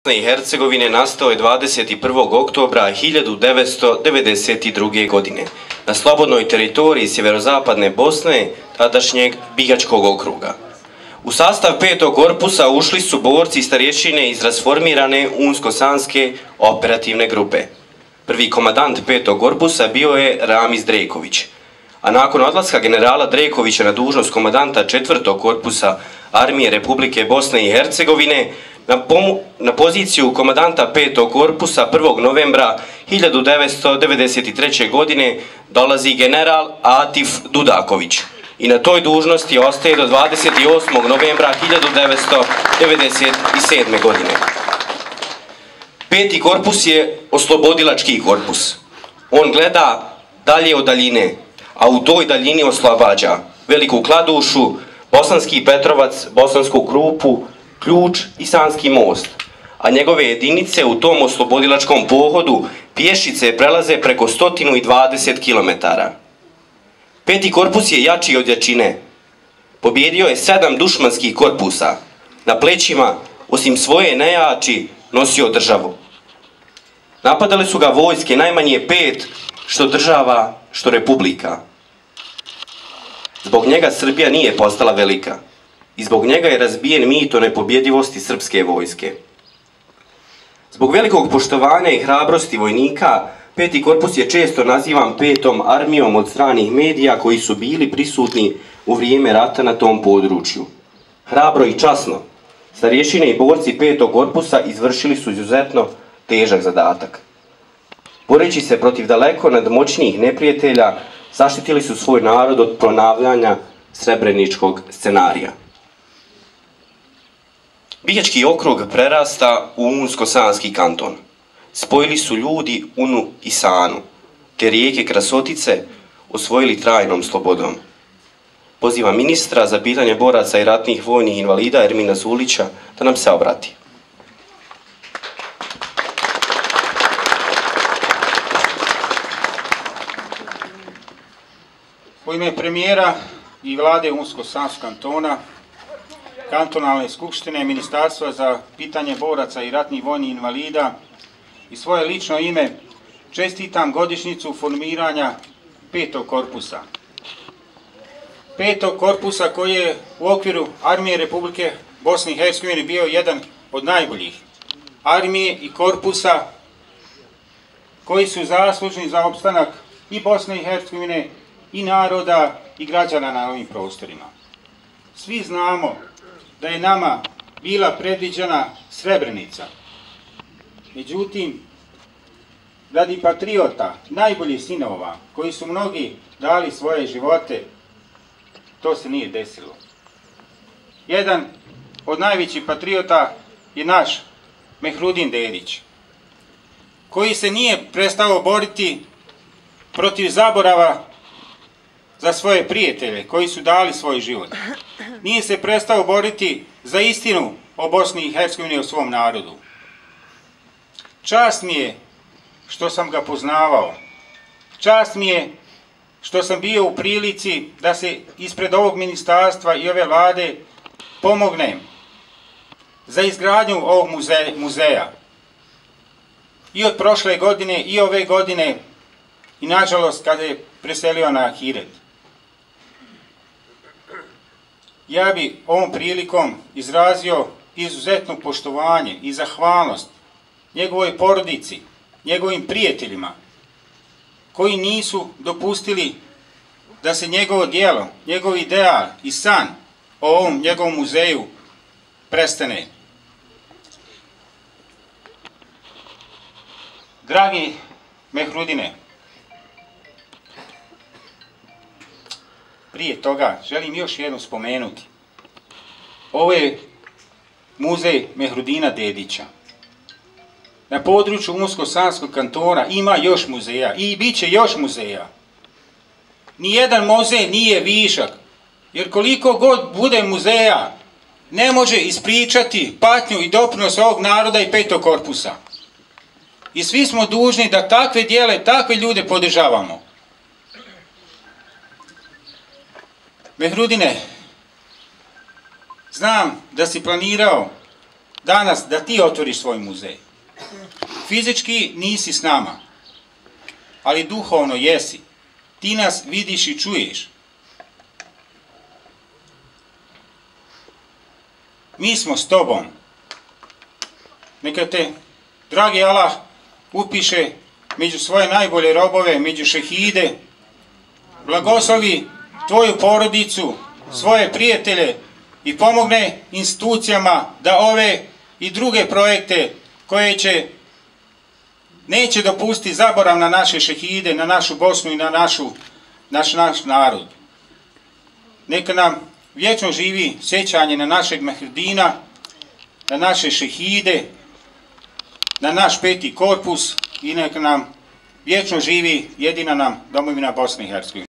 i Hercegovine nastao je 21. oktobra 1992. godine na slobodnoj teritoriji sjeverozapadne Bosne, tadašnjeg Bihaćkog okruga. U sastav 5. korpusa ušli su borci i starješine iz rasformirane Unsko-Sanske operativne grupe. Prvi komandant 5. korpusa bio je Ramiz Dreković, a nakon odlaska generala Drekovića na dužnost komandanta 4. korpusa Armije Republike Bosne i Hercegovine, na poziciju komandanta 5. korpusa 1. novembra 1993. godine dolazi general Atif Dudaković i na toj dužnosti ostaje do 28. novembra 1997. godine. 5. korpus je oslobodilački korpus. On gleda dalje od daljine, a u toj daljini oslobađa Veliku Kladušu, Bosanski Petrovac, Bosansku Krupu, Ključ i Sanski most, a njegove jedinice u tom oslobodilačkom pohodu pješice prelaze preko 120 km. 5. korpus je jači od jačine. Pobjedio je 7 dušmanskih korpusa. Na plećima, osim svoje nejači, nosio državu. Napadale su ga vojske, najmanje 5, što država, što republika. Zbog njega Srbija nije postala velika i zbog njega je razbijen mit o nepobjedivosti srpske vojske. Zbog velikog poštovanja i hrabrosti vojnika, 5. korpus je često nazivan 5. armijom od stranih medija koji su bili prisutni u vrijeme rata na tom području. Hrabro i časno, starješine i borci 5. korpusa izvršili su izuzetno težak zadatak. Boreći se protiv daleko nadmoćnijih neprijatelja, zaštitili su svoj narod od ponavljanja srebreničkog scenarija. Bihaćki okrug prerasta u Unsko-Sanski kanton. Spojili su ljudi Unu i Sanu, te rijeke Krasotice osvojili trajnom slobodom. Pozivam ministra za pitanje boraca i ratnih vojnih invalida Ermina Zulića da nam se obrati. U ime premijera i vlade Unsko-Sanskog kantona, kantonalne skupštine, ministarstva za pitanje boraca i ratnih vojnih invalida i svoje lično ime čestitam godišnjicu formiranja 5. korpusa. 5. korpusa koji je u okviru Armije Republike Bosne i Hercegovine bio jedan od najboljih armije i korpusa koji su zaslužni za opstanak i Bosne i Hercegovine i naroda i građana na ovim prostorima. Svi znamo da je nama bila predviđena Srebrenica. Međutim, radi patriota, najboljih sinova, koji su mnogi dali svoje živote, to se nije desilo. Jedan od najvećih patriota je naš Mehrudin Dedić, koji se nije prestao boriti protiv zaborava za svoje prijatelje koji su dali svoj život. Nije se prestao boriti za istinu o Bosni i Hercegovini i o svom narodu. Čast mi je što sam ga poznavao. Čast mi je što sam bio u prilici da se ispred ovog ministarstva i ove vlade pomognem za izgradnju ovog muzeja. I od prošle godine i ove godine i nažalost kada je preselio na Ahiret. Ja bi ovom prilikom izrazio izuzetno poštovanje i zahvalnost njegovoj porodici, njegovim prijateljima, koji nisu dopustili da se njegovo djelo, njegov ideal i san o ovom njegovom muzeju prestane. Dragi Mehrudine, prije toga želim još jedno spomenuti. Ovo je muzej Mehrudina Dedića. Na području Unsko-Sanskog kantona ima još muzeja i bit će još muzeja. Nijedan muzej nije višak, jer koliko god bude muzeja, ne može ispričati patnju i doprinos ovog naroda i 5. korpusa. I svi smo dužni da takve djele, takve ljude podržavamo. Mehrudine, znam da si planirao danas da ti otvoriš svoj muzej. Fizički nisi s nama, ali duhovno jesi. Ti nas vidiš i čuješ. Mi smo s tobom. Neka te, dragi Allah, upiše među svoje najbolje robove, među šehide, blagoslovi tvoju porodicu, svoje prijatelje i pomogne institucijama da ove i druge projekte koje neće dopustiti zaborav na naše šehide, na našu Bosnu i na naš narod. Neka nam vječno živi sjećanje na našeg Mehrdina, na naše šehide, na naš 5. korpus i neka nam vječno živi jedina nam domovina Bosne i Hercegovine.